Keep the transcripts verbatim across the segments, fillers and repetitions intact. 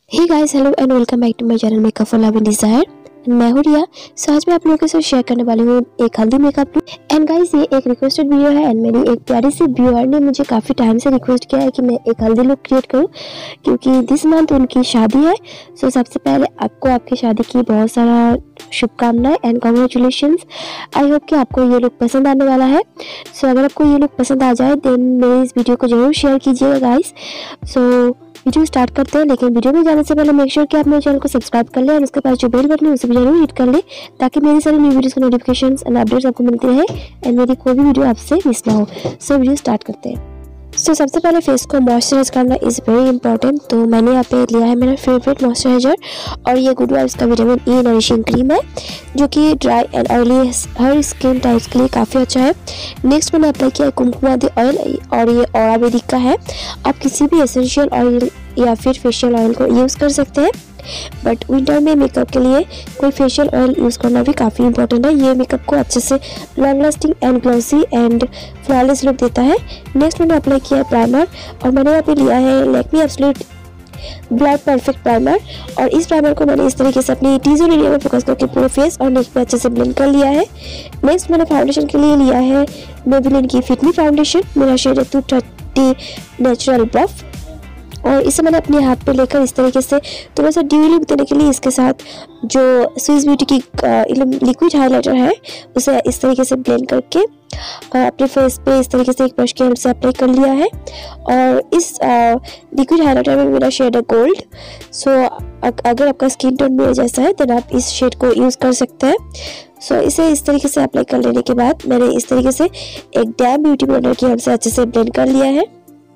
Hey guys, hello and welcome back to my channel makeup for love and desire. मैं हूँ रिया। सो आज मैं आप लोगों के साथ शेयर करने वाली हूँ एक हल्दी मेकअप लुक। एंड गाइस, ये एक रिक्वेस्टेड वीडियो है एंड मेरी एक प्यारी सी व्यूअर ने मुझे काफ़ी टाइम से रिक्वेस्ट किया है कि मैं एक हल्दी लुक क्रिएट करूँ, क्योंकि दिस मंथ उनकी शादी है। सो सबसे पहले आपको आपकी शादी की बहुत सारा शुभकामनाएं एंड कॉन्ग्रेचुलेशंस। आई होप कि आपको ये लुक पसंद आने वाला है। सो so, अगर आपको ये लुक पसंद आ जाए देन मेरे इस वीडियो को जरूर शेयर कीजिएगा गाइस। सो वीडियो स्टार्ट करते हैं, लेकिन वीडियो में जाने से पहले मेक श्योर कि आप मेरे चैनल को सब्सक्राइब कर लें और उसके पास जो बेल बटन है उसे भी जरूर हिट कर लें, ताकि मेरी सारी न्यू वीडियोस के नोटिफिकेशंस एंड अपडेट्स आपको मिलती रहे एंड मेरी कोई भी वीडियो आपसे मिस ना हो। सो वीडियो स्टार्ट करते हैं। सो so, सबसे पहले फेस को मॉइस्चराइज करना इज़ वेरी इंपॉर्टेंट। तो मैंने यहाँ पे लिया है मेरा फेवरेट मॉइस्चराइजर और ये गुड वाइब्स का विटामिन ई नरिशिंग क्रीम है, जो कि ड्राई एंड ऑयली हर स्किन टाइप्स के लिए काफ़ी अच्छा है। नेक्स्ट मैंने अप्लाई किया है कुमकुमादी ऑयल और ये आयुर्वेदिक का है। आप किसी भी एसेंशियल ऑयल या फिर फेशियल ऑयल को यूज़ कर सकते हैं, बट विंटर में मेकअप के लिए कोई फेशियल ऑयल यूज़ करना भी काफ़ी इंपॉर्टेंट है। ये मेकअप को अच्छे से long lasting and glossy and flawless look देता है। नेक्स्ट मैंने अप्लाई किया है प्राइमर और मैंने यहाँ पे लिया है Lakme absolute blur perfect primer और इस प्राइमर को मैंने इस तरीके से अपनी टी जोन एरिया में फोकस करके पूरे फेस और नेक पे अच्छे से ब्लेंड कर लिया है। नेक्स्ट मैंने फाउंडेशन के लिए लिया है मेबेलिन की फिट मी फाउंडेशन। मेरा शेड है टू थर्टी नेचुरल ब्लफ और इसे मैंने अपने हाथ पे लेकर इस तरीके से थोड़ा सा ड्यू लुक देने के लिए इसके साथ जो स्विस ब्यूटी की लिक्विड हाइलाइटर है उसे इस तरीके से ब्लेंड करके अपने फेस पे इस तरीके से एक ब्रश की हेल्प से अप्लाई कर लिया है। और इस लिक्विड हाइलाइटर में मेरा शेड है गोल्ड। सो अगर आपका स्किन टोन मेरे जैसा है देन आप इस शेड को यूज़ कर सकते हैं। सो so, इसे इस तरीके से अप्लाई कर लेने के बाद मैंने इस तरीके से एक डैम ब्यूटी ब्लेंडर की हेल्प से अच्छे से ब्लेंड कर लिया है।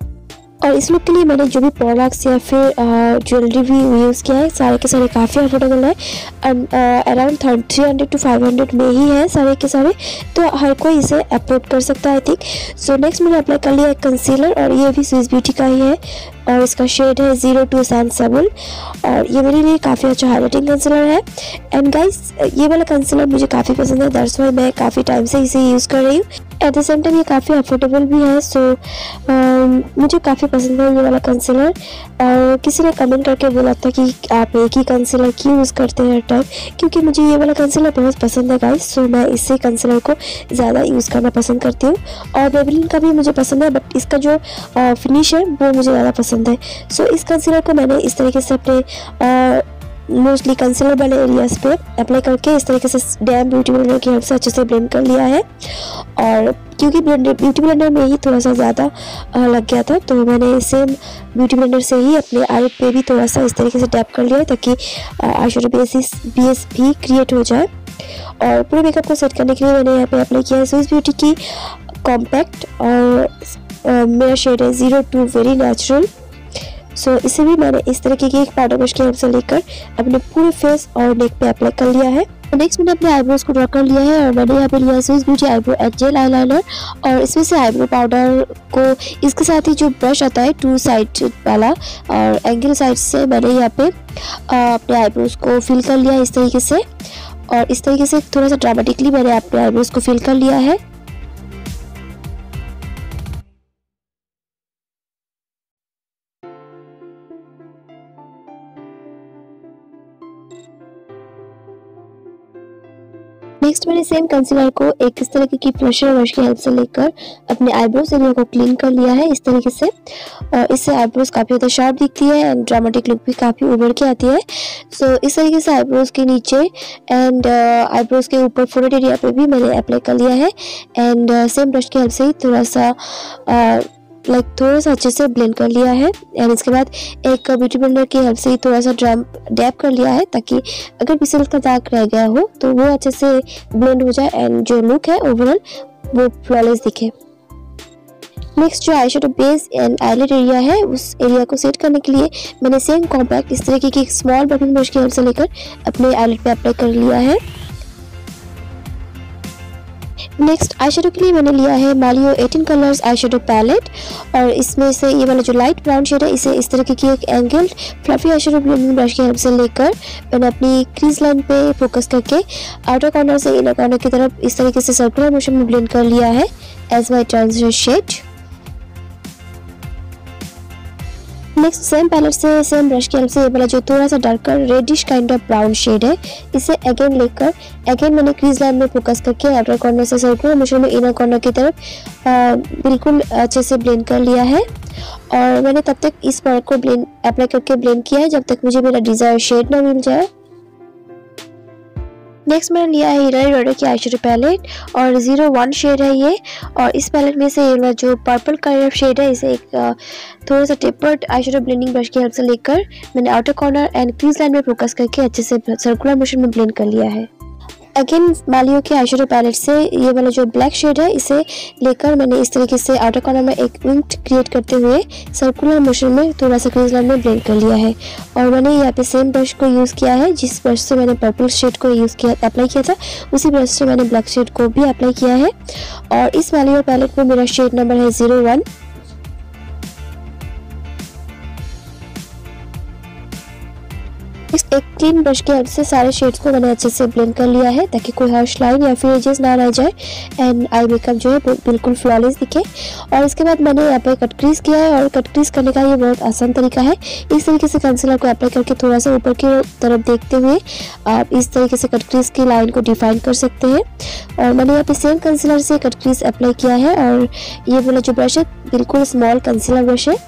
और इस लुक के लिए मैंने जो भी प्रोडक्ट्स या फिर ज्वेलरी भी यूज़ किया है सारे के सारे काफ़ी अफोर्डेबल है। Around three hundred to five hundred में ही है सारे के सारे, तो हर कोई इसे अफोर्ड कर सकता है आई थिंक। सो नेक्स्ट मैंने अप्लाई कर लिया है कंसीलर और ये भी स्विस ब्यूटी का ही है और इसका शेड है ज़ीरो टू सैंडसेबल और ये मेरे लिए काफ़ी अच्छा हाइलाइटिंग कंसीलर है। एंड गाइस, ये वाला कंसीलर मुझे काफ़ी पसंद है, दैट्स व्हाई मैं काफ़ी टाइम से इसे यूज़ कर रही हूँ। एट द सेम टाइम ये काफ़ी अफोर्डेबल भी है। सो so, मुझे काफ़ी पसंद है ये वाला कंसीलर। और किसी ने कमेंट करके बोला था कि आप एक ही कंसीलर क्यों यूज़ करते हैं हर टाइम, क्योंकि मुझे ये वाला कंसीलर बहुत पसंद है गाइस। सो so, मैं इसी कंसीलर को ज़्यादा यूज़ करना पसंद करती हूँ और मेबेलिन का भी मुझे पसंद है, बट इसका जो फिनिश है वो मुझे ज़्यादा पसंद है। सो so, इस कंसीलर को मैंने इस तरीके से अपने मोस्टली कंसीलर वाले एरियाज पे अप्लाई करके इस तरीके से डैम ब्यूटी ब्लेंडर की हेल्प से अच्छे से ब्लेंड कर लिया है। और क्योंकि ब्लेंडर ब्यूटी ब्लेंडर में ही थोड़ा सा ज़्यादा लग गया था तो मैंने सेम ब्यूटी ब्लेंडर से ही अपने आई पे भी थोड़ा सा इस तरीके से टैप कर लिया है, ताकि आई शेडो बेसिस बेस भी क्रिएट हो जाए। और पूरे मेकअप को सेट करने के लिए मैंने यहाँ पे अप्लाई किया है स्विस ब्यूटी की कॉम्पैक्ट और uh, मेरा शेड है zero two very natural. So so, इसे भी मैंने इस तरीके की एक पाउडर ब्रश की हेल्प से लेकर अपने पूरे फेस और नेक पे अप्लाई कर लिया है। नेक्स्ट मैंने अपने आईब्रोज को ड्रॉ कर लिया है और मैंने यहाँ पे लिया है Swiss beauty eyebrow and gel eyeliner और इसमें से आईब्रो पाउडर को इसके साथ ही जो ब्रश आता है टू साइड वाला और एंगल साइड से मैंने यहाँ पे अपने आईब्रोज को फिल कर लिया है इस तरीके से। और इस तरीके से थोड़ा सा ड्रामेटिकली मैंने अपने आईब्रोज को फिल कर लिया है। नेक्स्ट मैंने सेम कंसीलर को एक इस तरीके की फ्लशर ब्रश की हेल्प से लेकर अपने आईब्रोज एरिया को क्लीन कर लिया है इस तरीके से। और इससे आईब्रोज काफ़ी ज़्यादा शार्प दिखती है एंड ड्रामेटिक लुक भी काफ़ी उभर के आती है। सो so, इस तरीके से आईब्रोज के नीचे एंड आईब्रोज के ऊपर फोरहेड एरिया पे भी मैंने अप्लाई कर लिया है एंड सेम ब्रश की हेल्प से ही थोड़ा सा uh, लाइक like, थोड़ा सा अच्छे से ब्लेंड कर लिया है। एंड इसके बाद एक ब्यूटी ब्लेंडर की हेल्प से ही थोड़ा सा ड्रम डैप कर लिया है, ताकि अगर पिसल का दाग रह गया हो तो वो अच्छे से ब्लेंड हो जाए एंड जो लुक है ओवरऑल वो फ्लॉलेस दिखे। नेक्स्ट जो eye shadow base and eyelid area है उस एरिया को सेट करने के लिए मैंने सेम कॉम्पैक्ट इस तरीके की एक स्मॉल बटन ब्रश की हेल्प से लेकर अपने आईलाइट पे अप्लाई कर लिया है। नेक्स्ट आई शेडो के लिए मैंने लिया है Maliao eighteen colours eye shadow palette और इसमें से ये वाला जो लाइट ब्राउन शेड है इसे इस तरीके की एक angle fluffy eye shadow blending brush की हेल्प से लेकर मैंने अपनी क्रीज लाइन पे फोकस करके आउटर कॉर्नर से इनर कॉर्नर की तरफ इस तरीके से सर्कुलर मोशन में ब्लेंड कर लिया है as my transition shade. Next same palette से सेम ब्रश की हेल्प से ये वाला जो थोड़ा सा darker reddish kind of brown shade है, इसे अगेन लेकर अगेन मैंने क्रीज लाइन में फोकस करके आउटर कॉर्नर से सर्कुलर मोशन में इनर कॉर्नर की तरफ आ, बिल्कुल अच्छे से ब्लेंड कर लिया है। और मैंने तब तक इस प्रोडक्ट को ब्लेंड अप्लाई करके ब्लेंड किया है जब तक मुझे मेरा डिजायर शेड ना मिल जाए। नेक्स्ट मैंने लिया है हिलारी रॉडर की आईशैडो पैलेट और ज़ीरो वन शेड है ये। और इस पैलेट में से ये जो पर्पल कलर ऑफ शेड है, इसे एक थोड़ा सा टेपर्ड आईशैडो ब्लेंडिंग ब्रश की हेल्प से लेकर मैंने outer corner and crease line में फोकस करके अच्छे से सर्कुलर मोशन में ब्लेंड कर लिया है। अगेन मालियो के आईशैडो पैलेट से ये वाला जो ब्लैक शेड है, इसे लेकर मैंने इस तरीके से आउटर कॉर्नर में एक विंग क्रिएट करते हुए सर्कुलर मोशन में थोड़ा सा क्रीज लाइन में ब्लेंड कर लिया है। और मैंने यहाँ पे सेम ब्रश को यूज़ किया है, जिस ब्रश से मैंने पर्पल शेड को यूज़ किया अप्लाई किया था, उसी ब्रश से मैंने ब्लैक शेड को भी अप्लाई किया है। और इस मालियो पैलेट में मेरा शेड नंबर है ज़ीरो वन। एक क्लीन ब्रश की हेल्प से सारे शेड्स को मैंने अच्छे से ब्लेंड कर लिया है ताकि कोई हार्श लाइन या फिर एजेस ना रह जाए एंड आई मेकअप जो है बिल्कुल फ्लॉलेस दिखे। और इसके बाद मैंने यहाँ पे कट क्रीज किया है और कट क्रीज करने का ये बहुत आसान तरीका है। इस तरीके से कंसीलर को अप्लाई करके थोड़ा सा ऊपर की तरफ देखते हुए आप इस तरीके से कट क्रीज की लाइन को डिफाइन कर सकते हैं। और मैंने यहाँ पे सेम कंसीलर से कट क्रीज अप्लाई किया है और ये वाला जो ब्रश है बिल्कुल स्मॉल कंसीलर ब्रश है।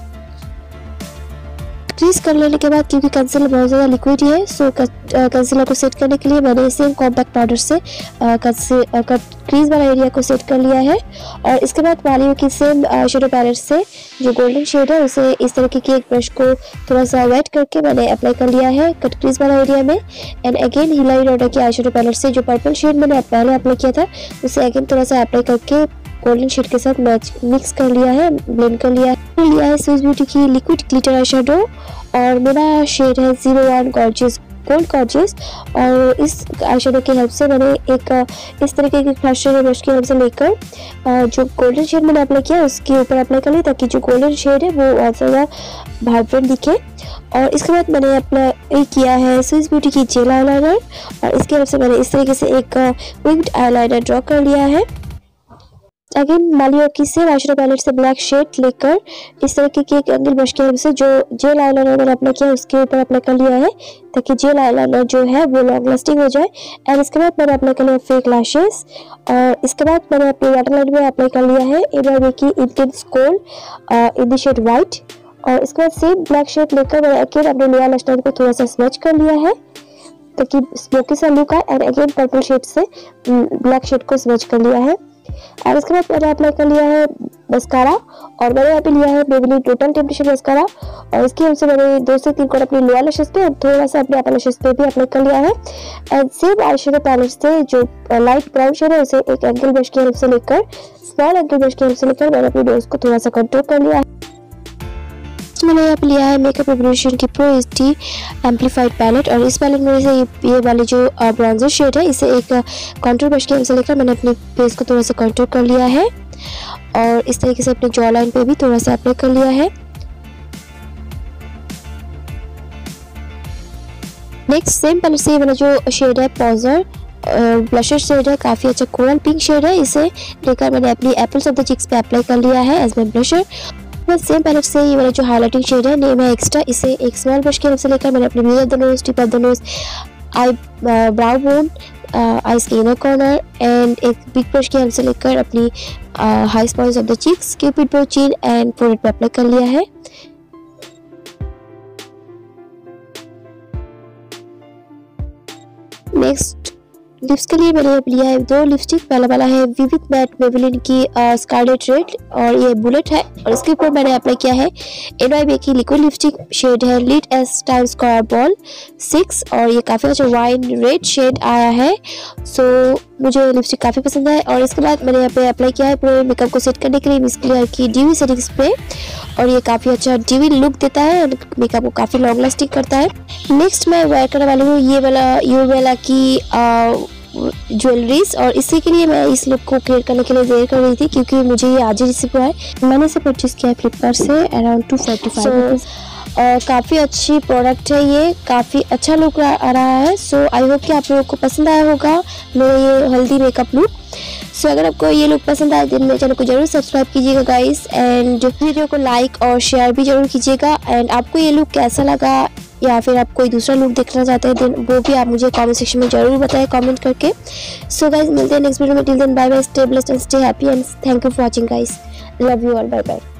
क्रीज कर लेने के बाद क्योंकि कंसीलर बहुत ज़्यादा लिक्विड ही है, सो कंसीलर को सेट करने के लिए मैंने सेम कॉम्पैक्ट पाउडर से कट क्रीज वाला एरिया को सेट कर लिया है। और इसके बाद मालियो की सेम शेडो पैलेट से जो गोल्डन शेड है, उसे इस तरीके की एक ब्रश को थोड़ा सा वेट करके मैंने अप्लाई कर लिया है कट क्रीज वाला एरिया में। एंड अगेन हिलारी रॉडर की आई शेडो पैलेट से जो पर्पल शेड मैंने पहले अप्लाई किया था, उसे अगेन थोड़ा सा अप्लाई करके गोल्डन शेड के साथ मैच मिक्स कर लिया है, ब्लेंड कर लिया है। लिया है स्विस ब्यूटी की लिक्विड ग्लिटर आई शेडो और मेरा शेड है zero one gorgeous gold gorgeous. और इस आई शेडो की हेल्प से मैंने एक इस तरीके की फ्लैशर ब्रश की हेल्प से लेकर जो गोल्डन शेड मैंने अप्लाई किया उसके ऊपर अप्लाई कर लिया ताकि जो गोल्डन शेड है वो बहुत ज़्यादा वाइब्रेंट दिखे। और इसके बाद मैंने अप्लाई किया है स्विस ब्यूटी की जेल आईलाइनर और इसकी हेल्प से मैंने इस तरीके से एक विंग्ड आईलाइनर ड्रॉ कर लिया है। अगेन मालियो की सेम आईशैडो पैलेट से ब्लैक शेड लेकर इस तरीके की एक एंगल ब्रश की हेल्प से जो जेल आईलाइनर मैंने अप्लाई किया उसके ऊपर अप्लाई कर लिया है ताकि जेल आईलाइनर जो है वो लॉन्ग लास्टिंग हो जाए। एंड इसके बाद मैंने अप्लाई कर लिया फेक लैशेस और इसके बाद मैंने अपनी वाटरलाइन में अप्लाई कर लिया है एबी की intense gold in the shade white. और इसके बाद सेम ब्लैक शेड लेकर मैंने अगेन अपने लोअर लैश लाइन को थोड़ा सा स्मैच कर लिया है ताकि स्मोकी सा लुक आए। एंड अगेन पर्पल शेड से ब्लैक शेड को स्मैच कर लिया है। और इसके बाद मैंने अप्लाई कर लिया है मस्कारा और मैंने यहाँ पे लिया है मेबेलिन टोटल टेम्पटेशन मस्कारा और इसकी वजह से मैंने दो से तीन कोट अपनी लोअर लैशेस पे और थोड़ा सा अपने अपर लैशेस पे भी अप्लाई कर लिया है। And same eye shadow palette से जो लाइट ब्राउन शेड है उसे एक एंगल ब्रश की हेल्प से लेकर स्मॉल एंगल ब्रश की हेल्प से लेकर मैंने अपनी नोज को थोड़ा सा कंट्रोल कर लिया है। मैंने यहाँ पे लिया है मेकअप एवोल्यूशन की pro H D amplified palette और इस पैलेट में से ये, ये वाली जो ब्राउन्जर शेड है इसे एक कंटूर ब्रश की हेल्प से लेकर मैंने अपने फेस को थोड़ा सा कंटूर कर लिया है और इस तरीके से अपने जॉ लाइन पे भी थोड़ा सा अप्लाई कर लिया है। नेक्स्ट सेम पैलेट से ये वाला जो शेड है पॉजर ब्लशर शेड है, काफ़ी अच्छा कोरल पिंक शेड है, इसे लेकर मैंने अपनी एप्पल्स ऑफ द चिक्स पे अप्लाई कर लिया है as my blusher. Same palette से ये वाला जो हाइलाइटिंग शेड है नेम है एक्स्ट्रा, इसे एक स्मॉल ब्रश की हेल्प से लेकर मैंने अपने base of the nose, tip of the nose, eye brow bone, eyes के इनर कॉर्नर एंड एक बिग ब्रश की हेल्प से लेकर अपनी high points of the cheeks, cupid bow, chin and forehead पे अप्लाई कर लिया है। नेक्स्ट लिप्स के लिए मैंने लिया है दो लिपस्टिक। पहला वाला है विविड मैट मेबेलिन की स्कारलेट रेड और ये बुलेट है और इसके ऊपर मैंने अप्लाई किया है एनवाईबी की लिक्विड लिपस्टिक, शेड है lit S time square ball six और ये काफ़ी अच्छा वाइन रेड शेड आया है। सो मुझे लिपस्टिक काफ़ी पसंद है। और इसके बाद मैंने यहाँ पे अप्लाई किया है पूरे मेकअप को सेट करने के लिए मिस क्लियर की ड्यूवी सेटिंग स्प्रे और ये काफ़ी अच्छा ड्यूवी लुक देता है और मेकअप को काफ़ी लॉन्ग लास्टिंग करता है। नेक्स्ट मैं वेयर करने वाली हूँ ये वाला यू वाला की ज्वेलरीज और इसी के लिए मैं इस लुक को क्रिएट करने के लिए वेयर कर रही थी क्योंकि मुझे ये आज ही रिसीव हुआ है। मैंने इसे परचेज किया है फ्लिपकार्ट से अराउंड टू फोर्टी फाइव और काफ़ी अच्छी प्रोडक्ट है, ये काफ़ी अच्छा लुक आ रहा है। सो आई होप कि आप लोगों को पसंद आया होगा मेरा ये हेल्दी मेकअप लुक। सो अगर आपको ये लुक पसंद आए देन मेरे चैनल को जरूर सब्सक्राइब कीजिएगा गाइस, एंड वीडियो को लाइक और शेयर भी जरूर कीजिएगा। एंड आपको ये लुक कैसा लगा या फिर आप कोई दूसरा लुक देखना चाहते हैं देन वो भी आप मुझे कमेंट सेक्शन में जरूर बताएं कमेंट करके। सो गाइस मिलते हैं नेक्स्ट वीडियो में। Till then bye bye, stay blessed and stay happy and thank you for watching guys. Love you all, bye bye.